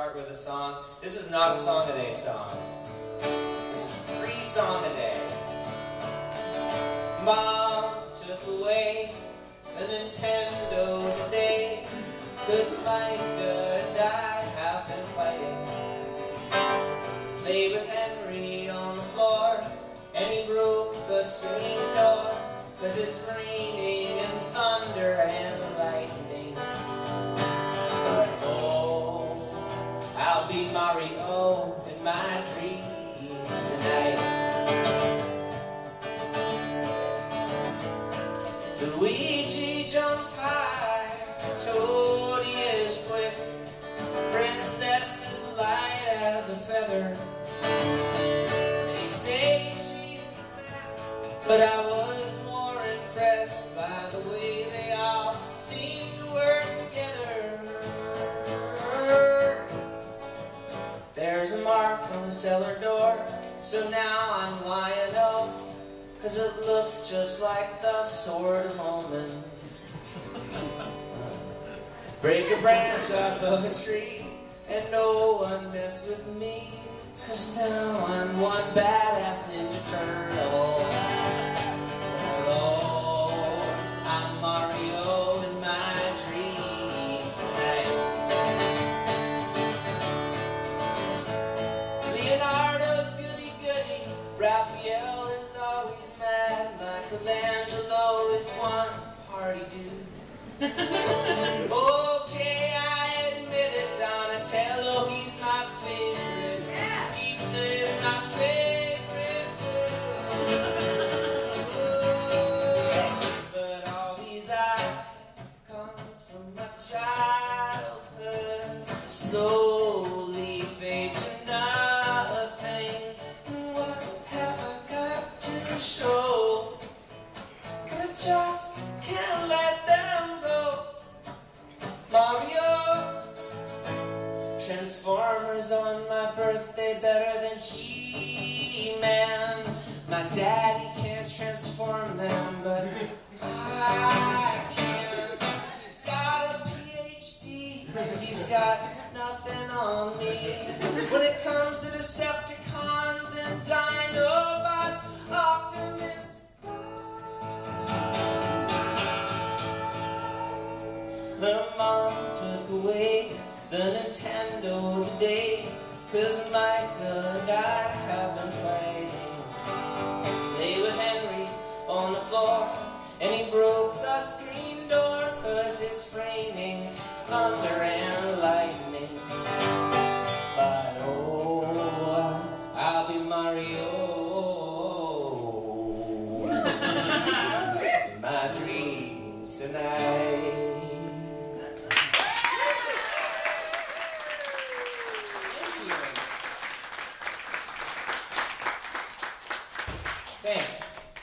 start with a song. This is not a song a day song. This is pre-song a day. Mom took away the Nintendo today, 'cause Micah and I have been fighting. Lay with Henry on the floor, and he broke the screen door, 'cause it's raining and thunder and lightning. But oh, I'll be Mario in my dreams tonight. Luigi jumps high, Toadie is quick, Princess is light as a feather. They say she's the best, but I was more impressed by the way they all seem to work together. There's a mark on the cellar door, so now I'm lying up, 'cause it looks just like the Sword of Omens. Break a branch off of a tree, and no one mess with me, 'cause now I'm one badass Ninja Turtle. Lord, I'm Mario in my dreams tonight. Leonardo's goody-goody, Raphael is always mad, Michelangelo is one party dude. Okay, I admit it, Donatello, he's my favorite. Pizza is my favorite food. But all these icons from my childhood slowly fade to nothing. What have I got to show? I just can't let them go. Mario, Transformers on my birthday better than He-Man. My daddy can't transform them, but I can. He's got a PhD, he's got nothing on me. When it comes to Decepticons and Dinobots, Optimus The mom took away the Nintendo today, 'cause Micah and I have been fighting. Lay with Henry on the floor, and he broke the screen door, 'cause it's raining thunder and lightning. But oh, I'll be Mario in my dreams tonight.